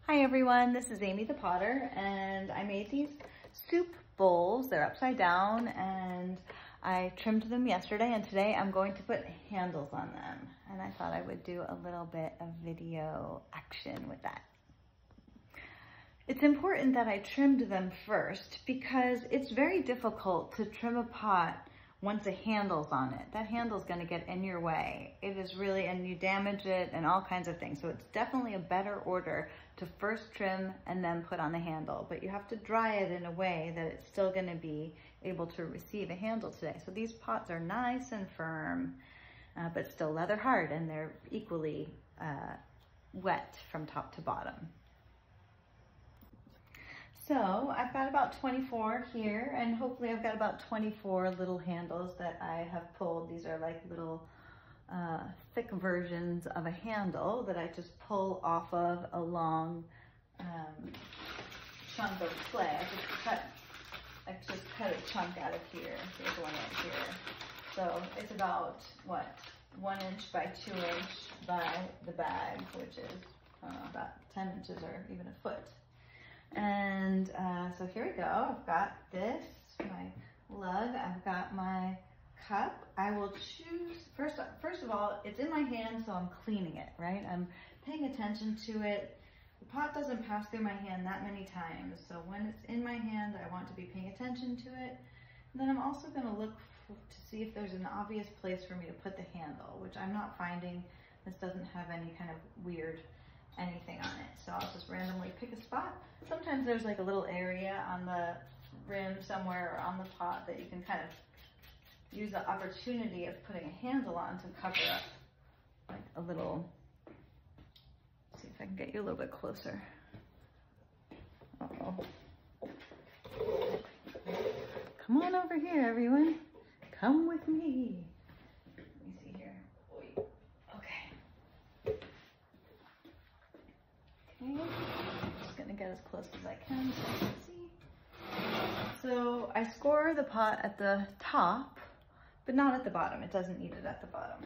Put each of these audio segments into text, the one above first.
Hi everyone, this is Amy the Potter, and I made these soup bowls. They're upside down, and I trimmed them yesterday, and today I'm going to put handles on them. And I thought I would do a little bit of video action with that. It's important that I trimmed them first because it's very difficult to trim a pot once a handle's on it. That handle's gonna get in your way. It is really, and you damage it and all kinds of things. So it's definitely a better order to first trim and then put on the handle. But you have to dry it in a way that it's still gonna be able to receive a handle today. So these pots are nice and firm, but still leather hard, and they're equally wet from top to bottom. So I've got about 24 here, and hopefully I've got about 24 little handles that I have pulled. These are like little thick versions of a handle that I just pull off of a long chunk of clay. I just cut a chunk out of here. Here's one right here. So it's about, what, 1 inch by 2 inch by the bag, which is about 10 inches or even a foot. And so here we go. I've got this, my lug. I've got my cup. I will choose, first of all, it's in my hand, so I'm cleaning it, right? I'm paying attention to it. The pot doesn't pass through my hand that many times, so when it's in my hand, I want to be paying attention to it. And then I'm also going to look to see if there's an obvious place for me to put the handle, which I'm not finding. This doesn't have any kind of weird anything on it. So I'll just randomly pick a spot. Sometimes there's like a little area on the rim somewhere or on the pot that you can kind of use the opportunity of putting a handle on to cover up like a little. Let's see if I can get you a little bit closer. Uh-oh. Come on over here, everyone. Come with me. Let me see here. Okay. I'm just gonna get as close as I can so you can see. So I score the pot at the top, but not at the bottom. It doesn't need it at the bottom.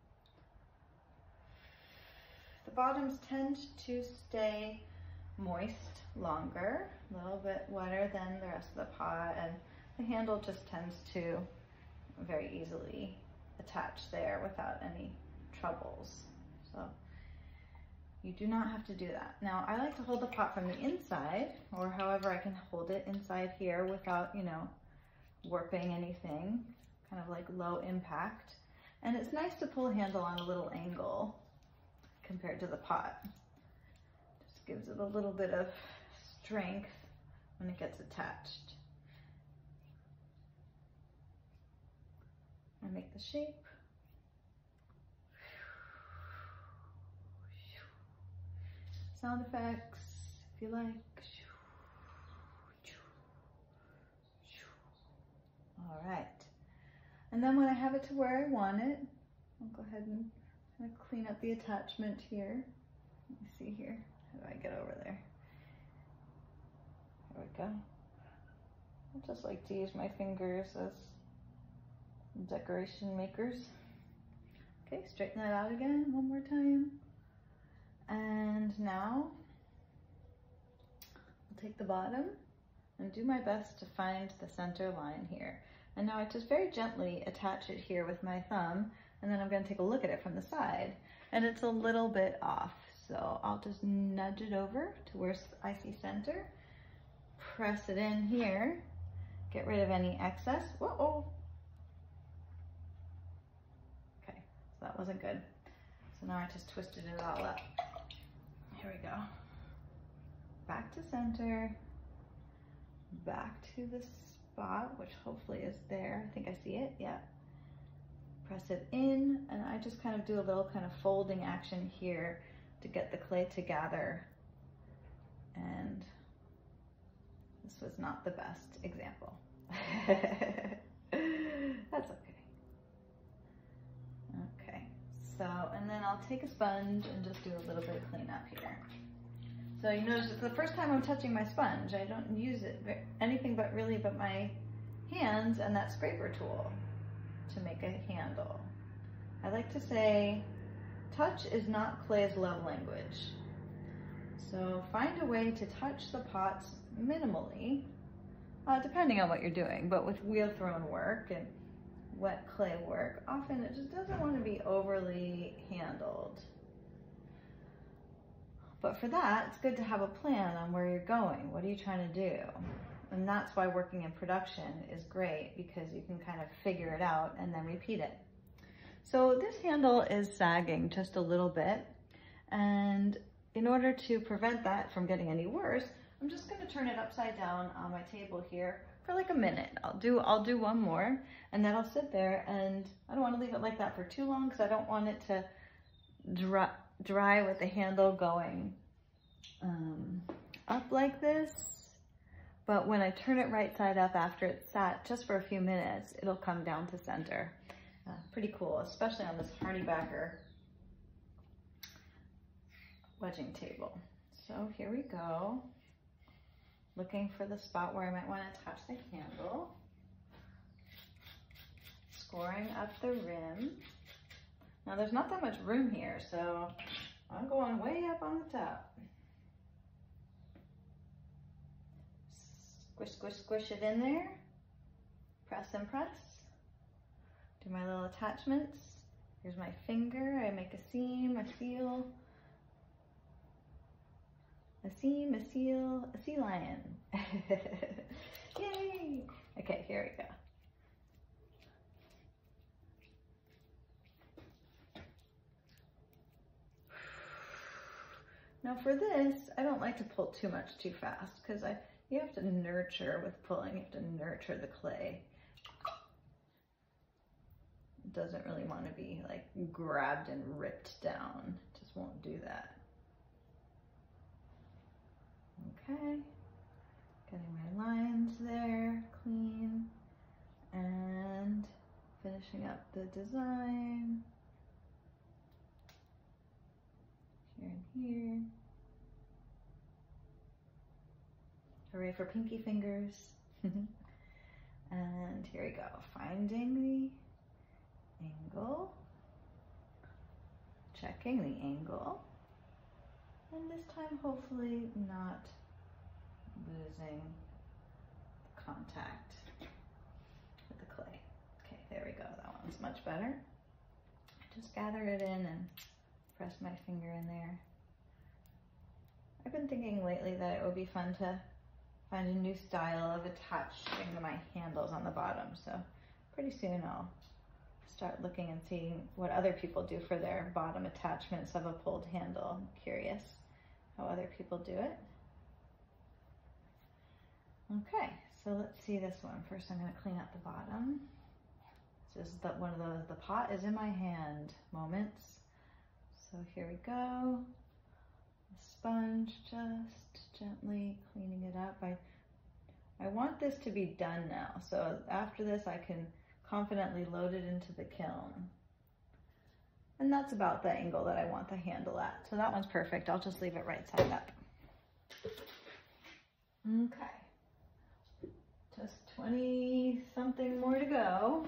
The bottoms tend to stay moist longer, a little bit wetter than the rest of the pot, and the handle just tends to very easily attach there without any troubles. So you do not have to do that. Now, I like to hold the pot from the inside, or however I can hold it inside here without, you know, warping anything, kind of like low impact. And it's nice to pull a handle on a little angle compared to the pot. Just gives it a little bit of strength when it gets attached. I make the shape. Sound effects, if you like. All right. And then when I have it to where I want it, I'll go ahead and kind of clean up the attachment here. Let me see here. How do I get over there? There we go. I just like to use my fingers as decoration makers. Okay, straighten that out again one more time. And now I'll take the bottom and do my best to find the center line here. And now I just very gently attach it here with my thumb, and then I'm going to take a look at it from the side. And it's a little bit off, so I'll just nudge it over to where I see center, press it in here, get rid of any excess. Whoa! Okay, so that wasn't good. So now I just twisted it all up. Here we go. Back to center, back to the spot, which hopefully is there. I think I see it, yeah. Press it in, and I just kind of do a little kind of folding action here to get the clay to gather. And this was not the best example. That's okay. Okay. So, and then I'll take a sponge and just do a little bit of cleanup here. So you notice it's the first time I'm touching my sponge. I don't use it anything but really but my hands and that scraper tool to make a handle. I like to say, touch is not clay's love language. So find a way to touch the pots minimally, depending on what you're doing, but with wheel thrown work and wet clay work, often it just doesn't want to be overly handled. But for that, it's good to have a plan on where you're going. What are you trying to do? And that's why working in production is great, because you can kind of figure it out and then repeat it. So this handle is sagging just a little bit. And in order to prevent that from getting any worse, I'm just going to turn it upside down on my table here for like a minute. I'll do one more, and then I'll sit there, and I don't want to leave it like that for too long because I don't want it to dry with the handle going up like this. But when I turn it right side up after it's sat just for a few minutes, it'll come down to center. Pretty cool, especially on this Hardybacker wedging table. So here we go. Looking for the spot where I might want to touch the handle. Scoring up the rim. Now there's not that much room here, so I'm going way up on the top. Squish, squish, squish it in there. Press and press. Do my little attachments. Here's my finger. I make a seam, a seal. A seam, a seal, a sea lion. Yay! Okay, here we go. Now for this, I don't like to pull too much too fast because you have to nurture with pulling. You have to nurture the clay. It doesn't really want to be like grabbed and ripped down. It just won't do that. Okay, getting my lines there clean and finishing up the design here and here. Hooray for pinky fingers. And here we go, finding the angle, checking the angle. And this time, hopefully not losing contact with the clay. Okay, there we go. That one's much better. Just gather it in and press my finger in there. I've been thinking lately that it would be fun to find a new style of attaching my handles on the bottom. So pretty soon I'll start looking and seeing what other people do for their bottom attachments of a pulled handle. I'm curious how other people do it. Okay, so let's see this one. First I'm going to clean up the bottom. This is one of those, the pot is in my hand moments. So here we go. The sponge, just gently cleaning it up. I want this to be done now. So after this I can confidently load it into the kiln. And that's about the angle that I want the handle at. So that one's perfect. I'll just leave it right side up. Okay. Just 20 something more to go.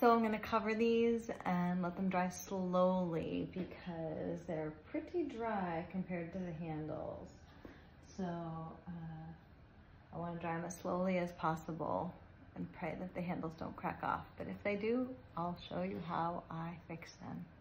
So I'm gonna cover these and let them dry slowly because they're pretty dry compared to the handles. So I wanna dry them as slowly as possible and pray that the handles don't crack off. But if they do, I'll show you how I fix them.